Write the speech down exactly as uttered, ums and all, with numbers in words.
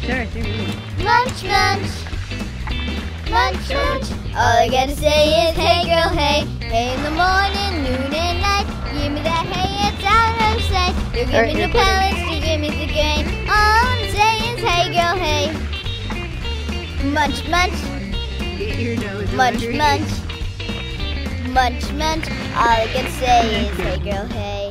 There, there. Munch, munch. Munch, munch. All I gotta say is hey girl, hey. Hey in the morning, noon and night. Give me that hay, it's out of sight. You give me the pellets, you give me the grain. All I'm saying is hey girl, hey. Munch, munch. Get your nose Munch, under munch. Munch, munch. All I can say is hey girl, hey.